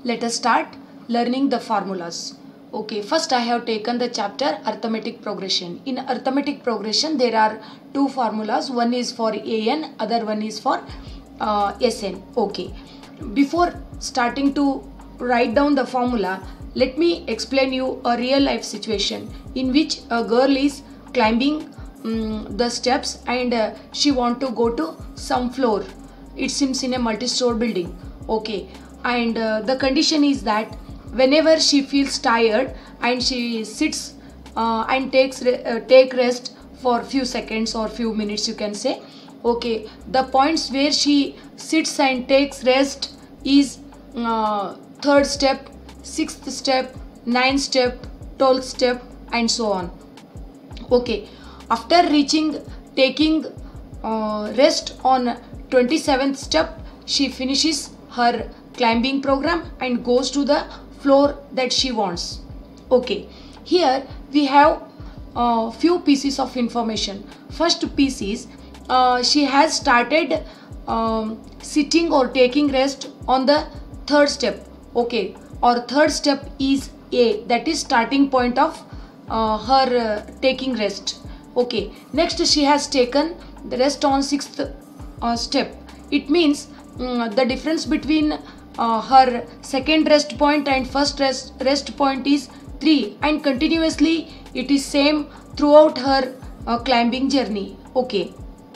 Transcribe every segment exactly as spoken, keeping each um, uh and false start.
let us start learning the formulas. Okay, first I have taken the chapter arithmetic progression. In arithmetic progression there are two formulas. One is for A N, other one is for uh, S N. Okay, before starting to write down the formula, let me explain you a real life situation in which a girl is climbing um, the steps and uh, she want to go to some floor. It seems in a multi-store building. Okay, and uh, the condition is that whenever she feels tired and she sits uh, and takes re uh, take rest for few seconds or few minutes, you can say. Okay, the points where she sits and takes rest is uh, third step, sixth step, ninth step, twelfth step, and so on. Okay, after reaching taking uh, rest on twenty-seventh step, she finishes her climbing program and goes to the floor that she wants. Okay, here we have a uh, few pieces of information. First piece is uh, she has started um, sitting or taking rest on the third step. Okay, or third step is A, that is starting point of uh, her uh, taking rest. Okay, next she has taken the rest on sixth uh, step. It means um, the difference between uh, her second rest point and first rest, rest point is three, and continuously it is same throughout her uh, climbing journey. Okay,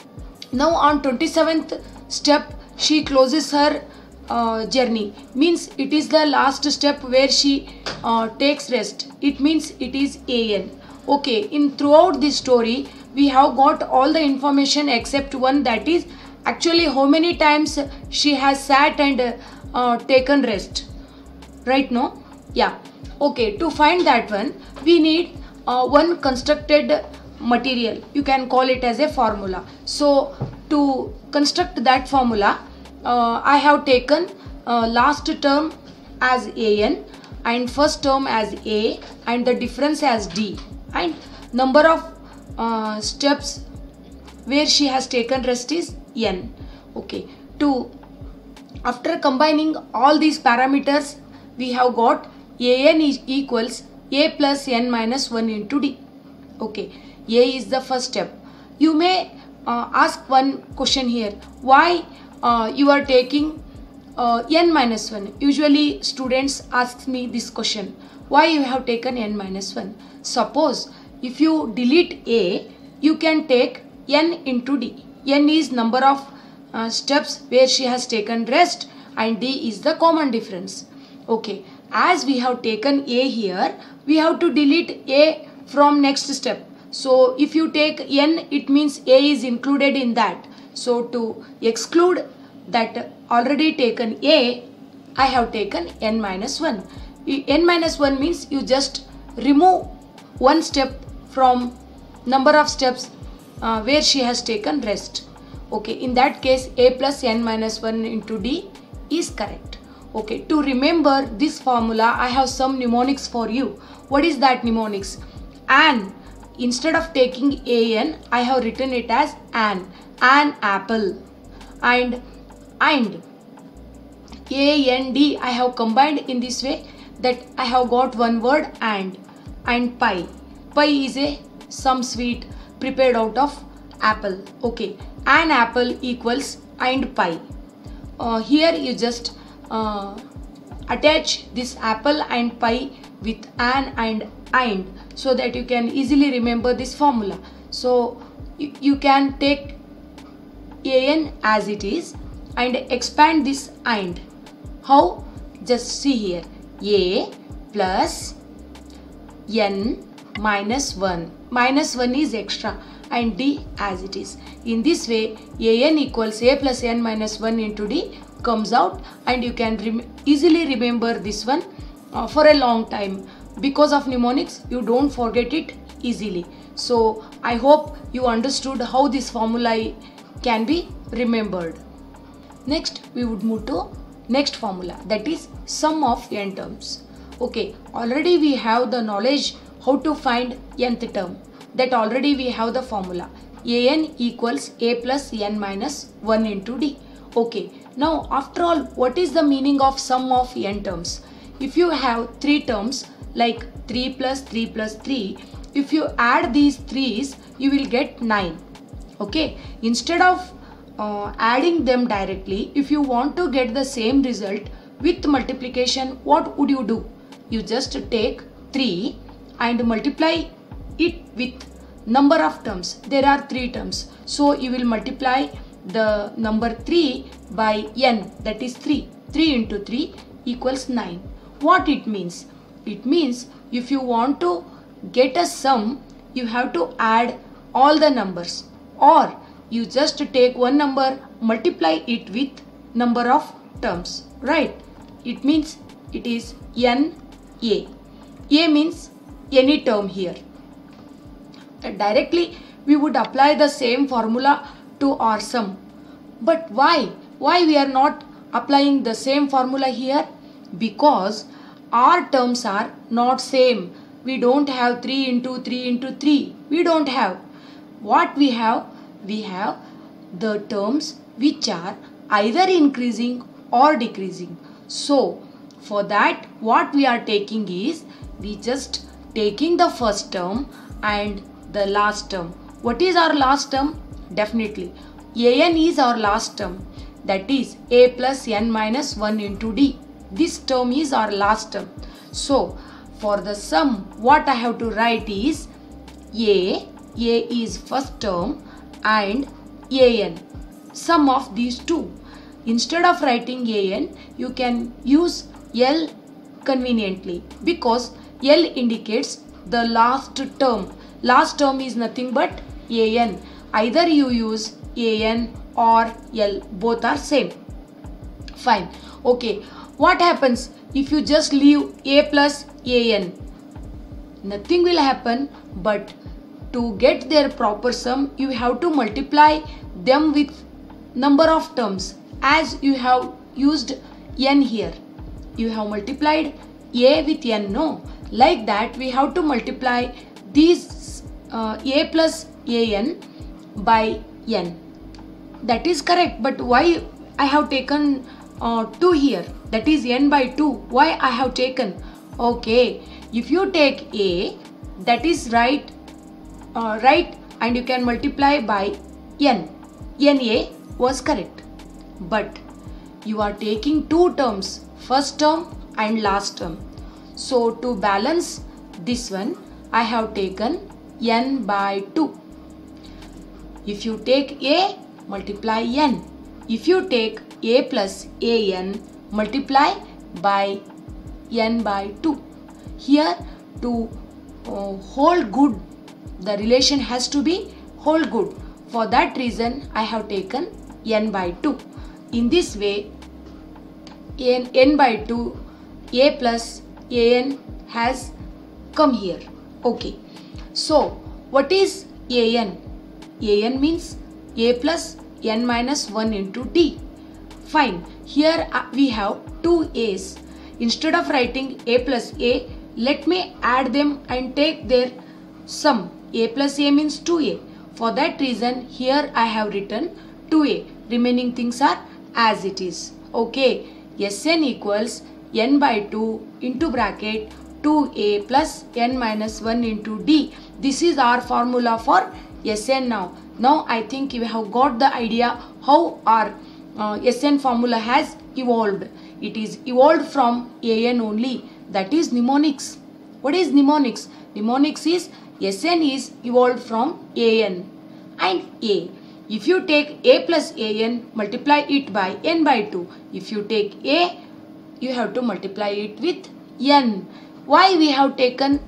now on twenty-seventh step she closes her uh, journey, means it is the last step where she uh, takes rest. It means it is A N. Okay, in throughout this story we have got all the information except one, that is actually how many times she has sat and uh, taken rest. Right now? Yeah. Okay, to find that one we need uh, one constructed material. You can call it as a formula. So to construct that formula, uh, I have taken uh, last term as A N and first term as A and the difference as D, and number of uh, steps where she has taken rest is N. Okay, to after combining all these parameters we have got A N is equals A plus N minus one into D. Okay, A is the first step. You may uh, ask one question here, why uh, you are taking uh, N minus one? Usually students ask me this question, why you have taken N minus one? Suppose if you delete A, you can take N into D. N is number of uh, steps where she has taken rest and D is the common difference. Okay, as we have taken A here, we have to delete A from next step. So if you take N, it means A is included in that. So to exclude that already taken A, I have taken N minus one. N minus one means you just remove one step from number of steps uh, where she has taken rest. Okay, in that case A plus N minus one into D is correct. Okay, to remember this formula I have some mnemonics for you. What is that mnemonics? An. Instead of taking A N, I have written it as an. An apple. And and A N D I have combined in this way that I have got one word and. And pie. Pie is a some sweet prepared out of apple. Okay, an apple equals and pie. Uh, here you just uh, attach this apple and pie with an and and so that you can easily remember this formula. So you, you can take A N as it is and expand this and. How? Just see here, A plus N minus one. Minus one is extra and D as it is. In this way A N equals A plus N minus one into D comes out, and you can rem easily remember this one uh, for a long time. Because of mnemonics you don't forget it easily. So I hope you understood how this formula can be remembered. Next we would move to next formula, that is sum of n terms. Okay, already we have the knowledge how to find nth term. That already we have the formula. A N equals A plus N minus one into D. Okay, Now after all, what is the meaning of sum of n terms? If you have three terms like three plus three plus three, if you add these threes, you will get nine. Okay, instead of uh, adding them directly, if you want to get the same result with multiplication, what would you do? You just take three and multiply it with number of terms. There are three terms, so you will multiply the number three by n, that is three. three into three equals nine. What it means? It means if you want to get a sum, you have to add all the numbers, or you just take one number, multiply it with number of terms, right? It means it is n a. A means any term here. Directly we would apply the same formula to our sum. But why? Why we are not applying the same formula here? Because our terms are not same. We don't have three into three into three. We don't have. What we have? We have the terms which are either increasing or decreasing. So for that, what we are taking is, we just taking the first term and the last term. What is our last term? Definitely an is our last term, that is a plus n minus one into d. This term is our last term. So for the sum, what I have to write is a, a is first term and an, sum of these two. Instead of writing an, you can use L conveniently, because L indicates the last term. Last term is nothing but an. Either you use an or L, both are same. Fine. Okay, what happens if you just leave a plus an? Nothing will happen, but to get their proper sum, you have to multiply them with number of terms, as you have used n here. You have multiplied a with n, no? Like that, we have to multiply these uh, a plus an by n. That is correct, but why I have taken uh, two here? That is n by two. Why I have taken? Okay, if you take a, that is right, uh, right, and you can multiply by n. Na was correct. But you are taking two terms, first term and last term. So to balance this one, I have taken n by two. If you take a, multiply n. If you take a plus an, multiply by n by two. Here, to uh, hold good, the relation has to be hold good. For that reason, I have taken n by two. In this way, n, n by two, a plus an has come here. Okay. So, what is an? An means a plus n minus one into d. Fine. Here uh, we have two a's. Instead of writing a plus a, let me add them and take their sum. A plus a means two a. For that reason, here I have written two a. Remaining things are as it is. Okay. Sn equals n by two into bracket two a plus n minus one into d. This is our formula for Sn now. Now I think you have got the idea how our uh, Sn formula has evolved. It is evolved from an only. That is mnemonics. What is mnemonics? Mnemonics is Sn is evolved from an and a. If you take a plus an, multiply it by n by two. If you take a, you have to multiply it with n. Why we have taken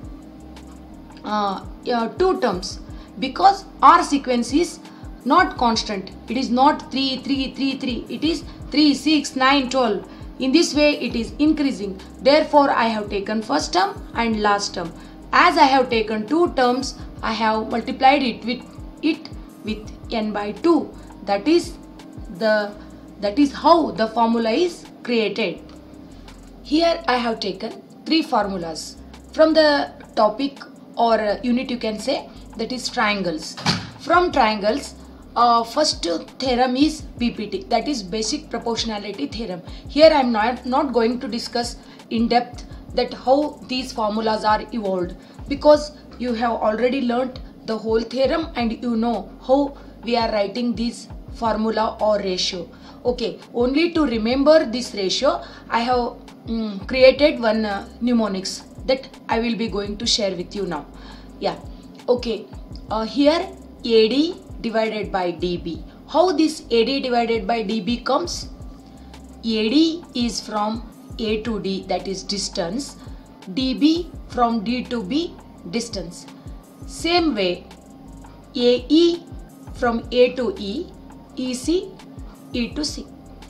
uh, uh, two terms? Because our sequence is not constant. It is not three, three, three, three. It is three, six, nine, twelve. In this way, it is increasing. Therefore, I have taken first term and last term. As I have taken two terms, I have multiplied it with it with n by two. That is the that is how the formula is created. Here I have taken three formulas from the topic or unit, you can say, that is triangles. From triangles, uh, first theorem is B P T, that is basic proportionality theorem. Here I am not, not going to discuss in depth that how these formulas are evolved, because you have already learnt the whole theorem and you know how we are writing this formula or ratio. Okay, only to remember this ratio I have um, created one uh, mnemonics that I will be going to share with you now. Yeah, okay, uh, here A D divided by D B. How this A D divided by D B comes? A D is from A to D, that is distance. D B from D to B, distance. Same way, A E from A to E, E C, E to C.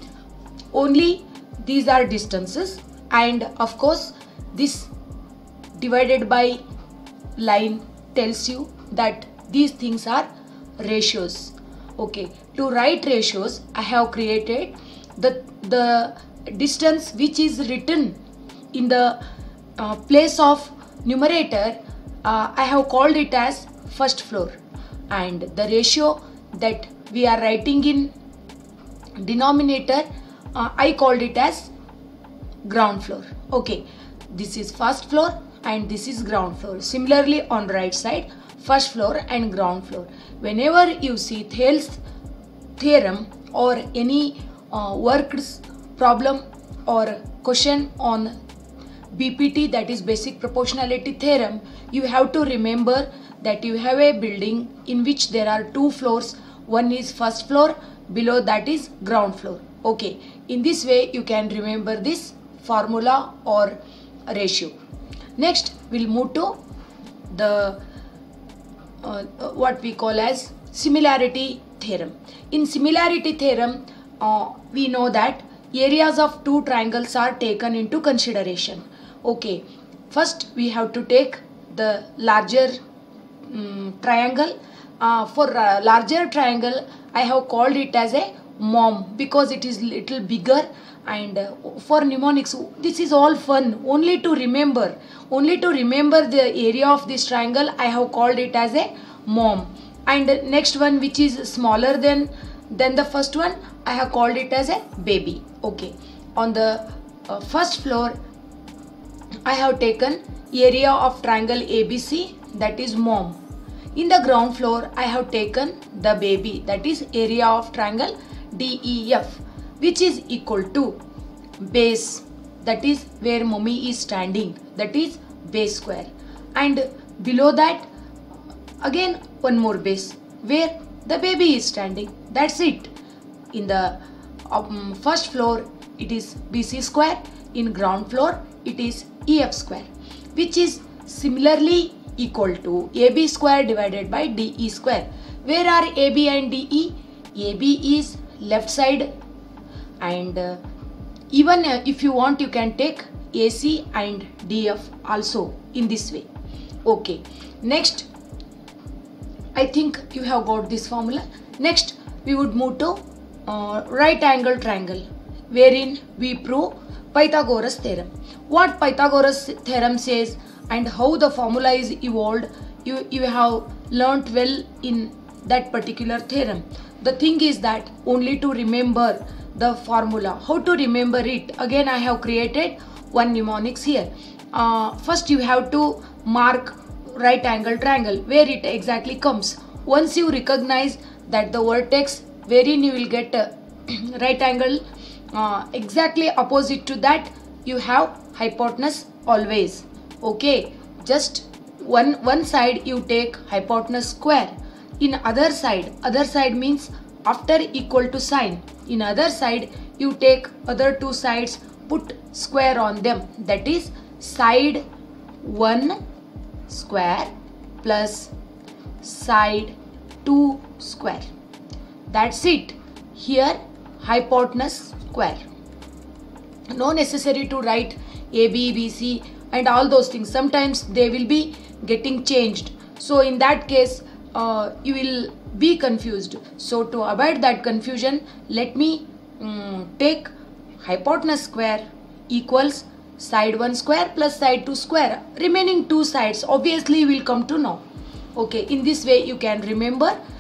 Only these are distances, and of course this divided by line tells you that these things are ratios. Okay, to write ratios I have created the the distance which is written in the uh, place of numerator. uh, I have called it as first floor, and the ratio that we are writing in denominator uh, I called it as ground floor. Okay, this is first floor and this is ground floor. Similarly on right side, first floor and ground floor. Whenever you see Thayer's theorem or any uh, worked problem or question on B P T, that is basic proportionality theorem, you have to remember that you have a building in which there are two floors. One is first floor, below that is ground floor. Okay, in this way you can remember this formula or ratio. Next we'll move to the uh, what we call as similarity theorem. In similarity theorem uh, we know that areas of two triangles are taken into consideration. Okay, first we have to take the larger um, triangle. Uh, for a larger triangle I have called it as a mom because it is little bigger, and uh, for mnemonics this is all fun. Only to remember, only to remember the area of this triangle I have called it as a mom. And next one which is smaller than than the first one I have called it as a baby. Okay, on the uh, first floor I have taken area of triangle A B C, that is mom. In the ground floor I have taken the baby, that is area of triangle D E F, which is equal to base, that is where mommy is standing, that is base square, and below that again one more base where the baby is standing. That's it. In the um, first floor it is B C square, in ground floor it is E F square, which is similarly equal to A B square divided by D E square. Where are A B and D E? A B is left side, and uh, even uh, if you want you can take A C and D F also in this way. Okay, next I think you have got this formula. Next we would move to uh, right angle triangle, wherein we prove Pythagoras theorem. What Pythagoras theorem says and how the formula is evolved, you, you have learnt well in that particular theorem. The thing is that only to remember the formula, how to remember it, again I have created one mnemonics here. Uh, first you have to mark right angle triangle where it exactly comes. Once you recognize that the vertex wherein you will get a right angle uh, exactly opposite to that, you have hypotenuse always. Okay, just one one side you take hypotenuse square, in other side, other side means after equal to sign, in other side you take other two sides, put square on them, that is side one square plus side two square. That's it. Here hypotenuse square. No necessary to write A, B, B, C and all those things. Sometimes they will be getting changed. So in that case uh, you will be confused. So to avoid that confusion, let me um, take hypotenuse square equals side one square plus side two square. Remaining two sides obviously will come to know. Okay, in this way you can remember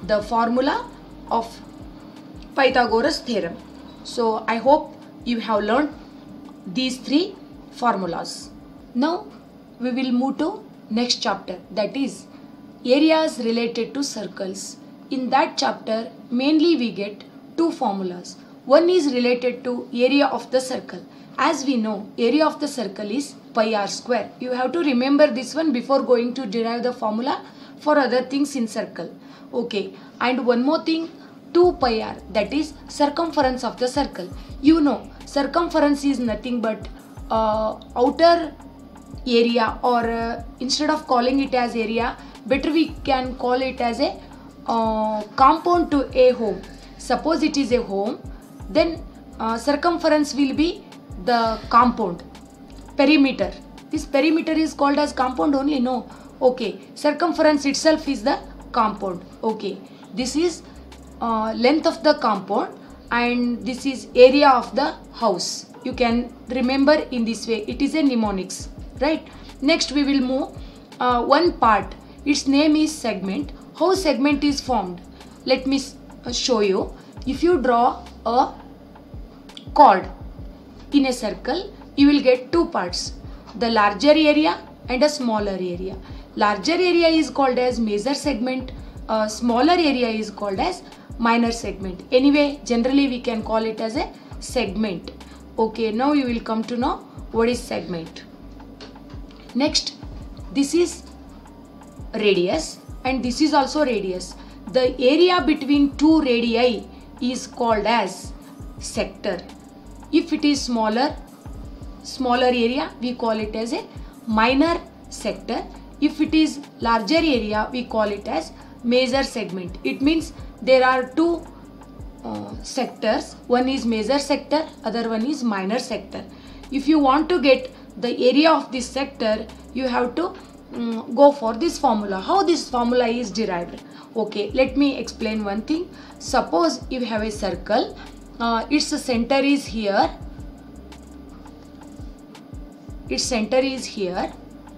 the formula of Pythagoras theorem. So I hope you have learned these three formulas. Now we will move to next chapter, that is areas related to circles. In that chapter mainly we get two formulas. One is related to area of the circle. As we know, area of the circle is pi r square. You have to remember this one before going to derive the formula for other things in circle. Okay, and one more thing, two pi r, that is circumference of the circle. You know, circumference is nothing but uh, outer area, or uh, instead of calling it as area, better we can call it as a uh, compound to a home. Suppose it is a home, then uh, circumference will be the compound. Perimeter, this perimeter is called as compound only? No. Okay, circumference itself is the compound. Okay, this is uh, length of the compound and this is area of the house. You can remember in this way. It is a mnemonics, right? Next we will move uh, one part. Its name is segment. How segment is formed? Let me show you. If you draw a chord in a circle, you will get two parts, the larger area and a smaller area. Larger area is called as major segment, uh, smaller area is called as minor segment. Anyway, generally we can call it as a segment. Okay, now you will come to know what is segment. Next, this is radius and this is also radius. The area between two radii is called as sector. If it is smaller, smaller area, we call it as a minor sector. If it is larger area, we call it as major segment. It means there are two uh, sectors. One is major sector, other one is minor sector. If you want to get the area of this sector, you have to um, go for this formula. How this formula is derived? Okay, let me explain one thing. Suppose you have a circle, uh, its center is here, its center is here,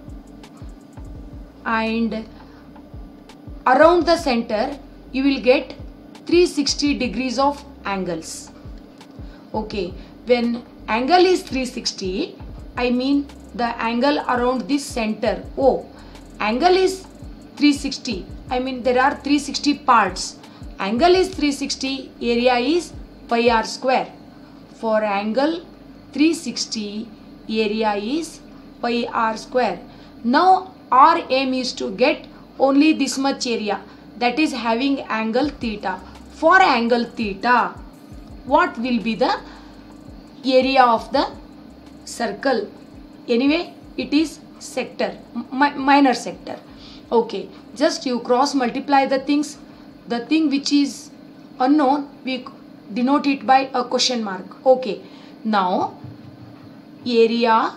and around the center you will get three hundred sixty degrees of angles. Okay, when angle is three hundred sixty, I mean the angle around this center O. Angle is three hundred sixty, I mean there are three hundred sixty parts. Angle is three hundred sixty, area is pi r square. For angle three hundred sixty, area is pi r square. Now our aim is to get only this much area, that is having angle theta. For angle theta, what will be the area of the circle? Anyway, it is sector, mi minor sector. Okay, just you cross multiply the things. The thing which is unknown, we denote it by a question mark. Okay, now area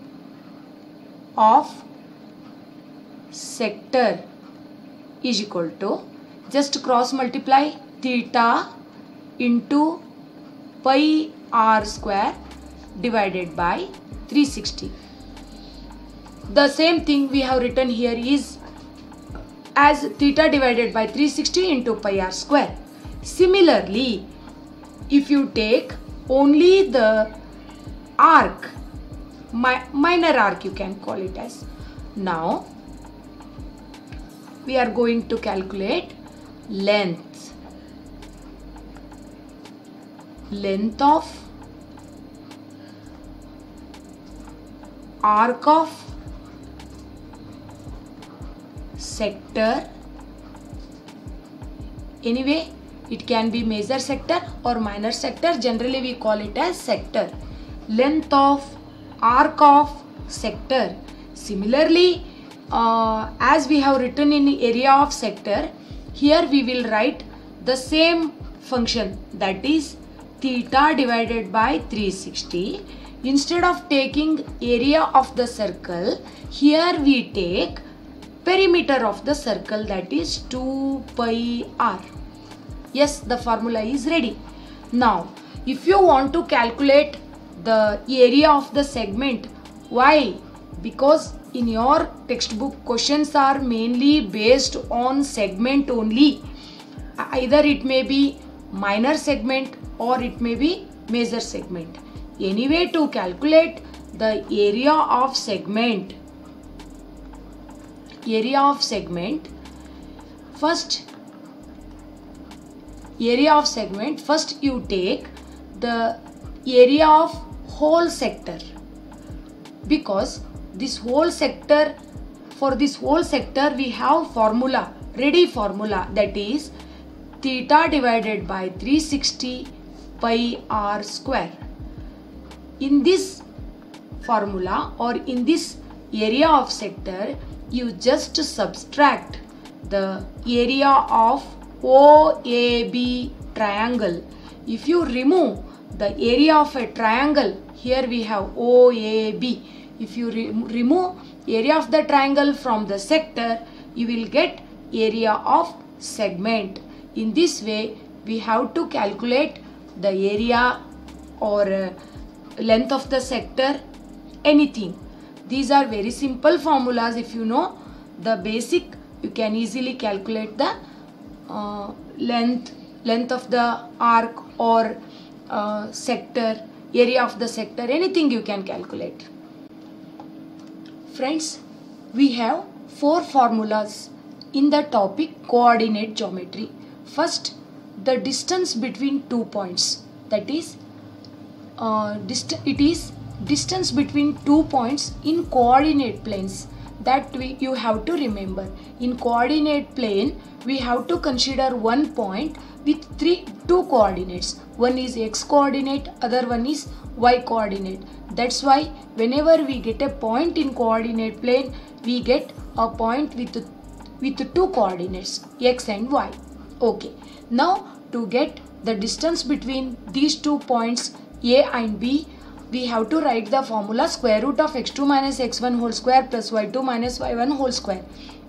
of sector is equal to, just cross multiply theta into pi r square divided by three hundred sixty. The same thing we have written here is as theta divided by three hundred sixty into pi r square. Similarly, if you take only the arc, mi minor arc you can call it as. Now we are going to calculate length. Length of arc of sector. Anyway, it can be major sector or minor sector. Generally we call it as sector. Length of arc of sector. Similarly, uh, as we have written in area of sector, here we will write the same function, that is theta divided by three hundred sixty. Instead of taking area of the circle, here we take perimeter of the circle, that is two pi r. Yes, the formula is ready. Now, if you want to calculate the area of the segment, why? Because in your textbook questions are mainly based on segment only. either it may be minor segment or it may be major segment. Anyway, to calculate the area of segment, area of segment, first area of segment, first you take the area of whole sector, because this whole sector, for this whole sector we have formula, ready formula, that is theta divided by three hundred sixty pi r square. In this formula or in this area of sector, you just subtract the area of O A B triangle. If you remove the area of a triangle, here we have O A B. If you re remove area of the triangle from the sector, you will get area of segment. In this way, we have to calculate the area or uh, length of the sector, anything. These are very simple formulas. If you know the basic, you can easily calculate the uh, length, length of the arc or uh, sector, area of the sector, anything you can calculate. Friends, we have four formulas in the topic coordinate geometry. First, the distance between two points, that is uh, dist it is distance between two points in coordinate planes, that we you have to remember. In coordinate plane, we have to consider one point with three two coordinates. One is x coordinate, other one is y coordinate. That's why whenever we get a point in coordinate plane, we get a point with with two coordinates, x and y. Okay, now to get the distance between these two points A and B, we have to write the formula square root of x two minus x one whole square plus y two minus y one whole square.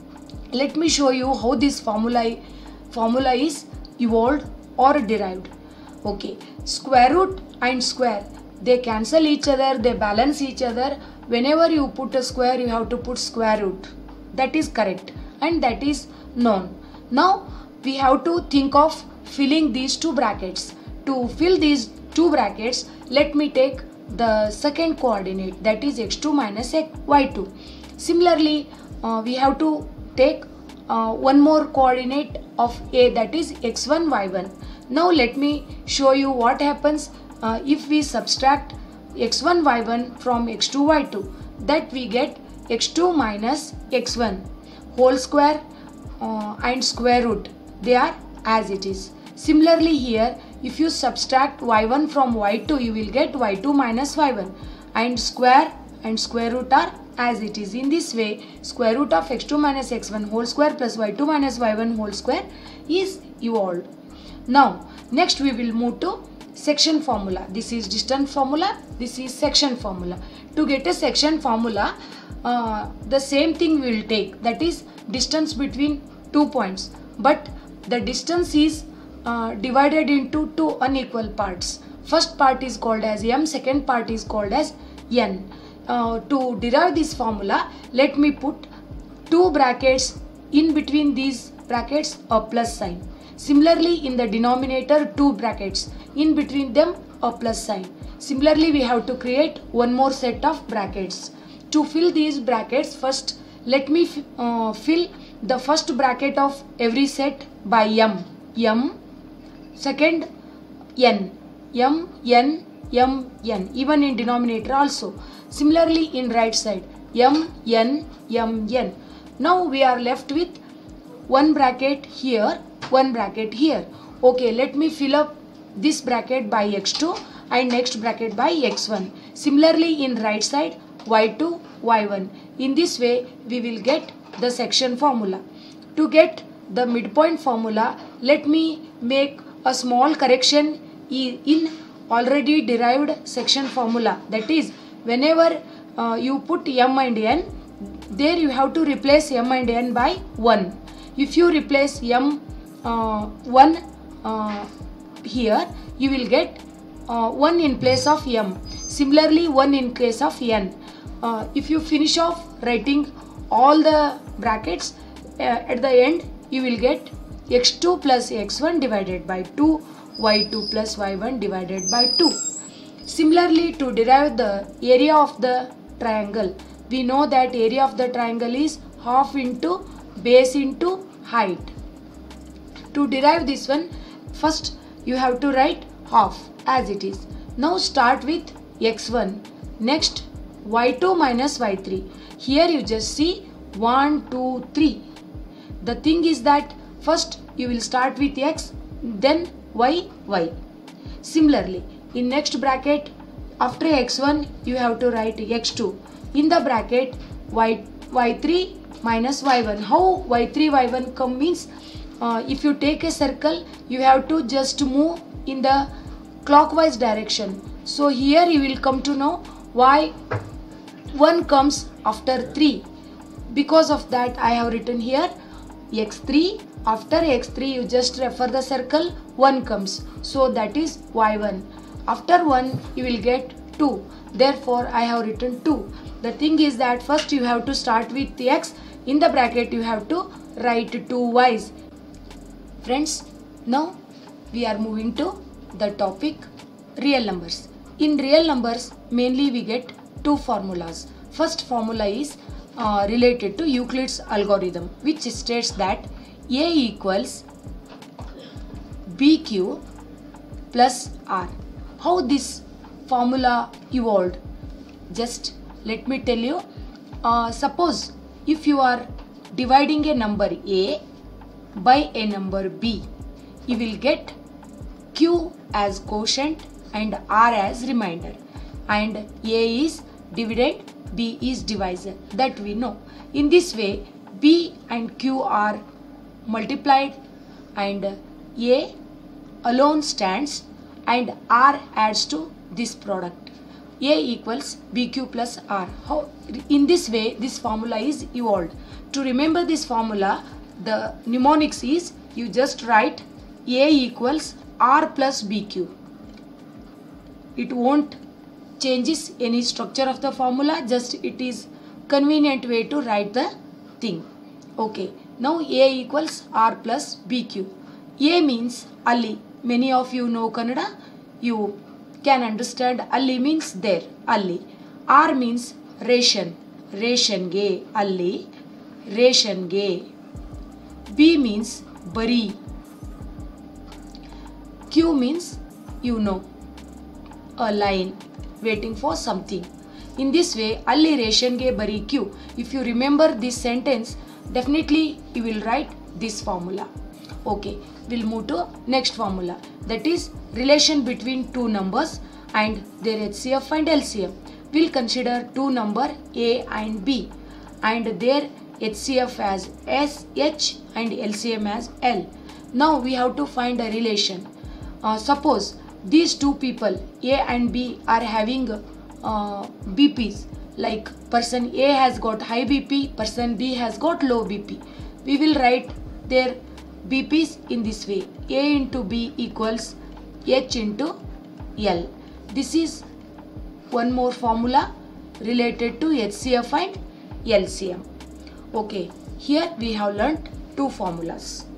Let me show you how this formula formula is evolved or derived. Okay, square root and square, they cancel each other, they balance each other. Whenever you put a square, you have to put square root. That is correct and that is known. Now we have to think of filling these two brackets. To fill these two brackets, let me take the second coordinate, that is x two minus y two. Similarly, uh, we have to take uh, one more coordinate of A, that is x one y one. Now let me show you what happens uh, if we subtract x one y one from x two y two, that we get x two minus x one whole square uh, and square root. They are as it is. Similarly here, if you subtract y one from y two, you will get y two minus y one, and square and square root are as it is. In this way, square root of x two minus x one whole square plus y two minus y one whole square is evolved. Now next we will move to section formula. This is distance formula, this is section formula. To get a section formula, uh, the same thing we will take, that is distance between two points, but the distance is uh, divided into two unequal parts. First part is called as m, second part is called as n. Uh, to derive this formula, let me put two brackets, in between these brackets a plus sign. Similarly, in the denominator, two brackets, in between them a plus sign. Similarly, we have to create one more set of brackets. To fill these brackets, first let me uh, fill the first bracket of every set by m, m, second n, m, n, m, n, even in denominator also. Similarly, in right side, m, n, m, n. Now we are left with one bracket here, one bracket here. Okay, let me fill up this bracket by x two and next bracket by x one. Similarly, in right side, y two, y one. In this way, we will get the section formula. To get the midpoint formula, let me make a small correction in already derived section formula. That is, whenever uh, you put m and n, there you have to replace m and n by one. If you replace m uh, one uh, here, you will get uh, one in place of m. Similarly, one in place of n. Uh, if you finish off writing all the brackets, uh, at the end you will get x two plus x one divided by two, y two plus y one divided by two. Similarly, to derive the area of the triangle, we know that area of the triangle is half into base into height. To derive this one, first you have to write half as it is. Now start with x one. Next y two minus y three. Here you just see one, two, three. The thing is that first you will start with x, then y, y. Similarly, in next bracket, after x one, you have to write x two. In the bracket, y, y three minus y one. How y three, y one come means, uh, if you take a circle, you have to just move in the clockwise direction. So here you will come to know why one comes after three. Because of that, I have written here x three. After x three, you just refer the circle, one comes. So that is y one. After one, you will get two. Therefore, I have written two. The thing is that first you have to start with x. In the bracket, you have to write two y's. Friends, now we are moving to the topic real numbers. In real numbers, mainly we get two formulas. First formula is uh, related to Euclid's algorithm, which states that A equals B Q plus R. How this formula evolved? Just let me tell you. Uh, suppose if you are dividing a number A by a number B, you will get Q as quotient and R as remainder, and A is dividend, B is divisor. That we know. In this way, B and Q are multiplied and A alone stands and R adds to this product. A equals B Q plus R. How? In this way, this formula is evolved. To remember this formula, the mnemonics is you just write A equals R plus B Q. It won't changes any structure of the formula, just it is convenient way to write the thing. Okay, now A equals R plus B Q. A means Ali. Many of you know Kannada. You can understand Ali means there. Ali. R means ration. Ration ge. Ali. Ration ge. B means bari. Q means you know. A line waiting for something. In this way, Ali ration ge bari Q. If you remember this sentence, definitely you will write this formula. Okay, we'll move to next formula. That is relation between two numbers and their H C F and L C M. We'll consider two number A and B and their H C F as S, H and L C M as L. Now we have to find a relation. Uh, suppose these two people A and B are having uh, B Ps, like person A has got high B P, person B has got low B P. We will write their B Ps in this way. A into B equals H into L. This is one more formula related to H C F and L C M. Okay, here we have learnt two formulas.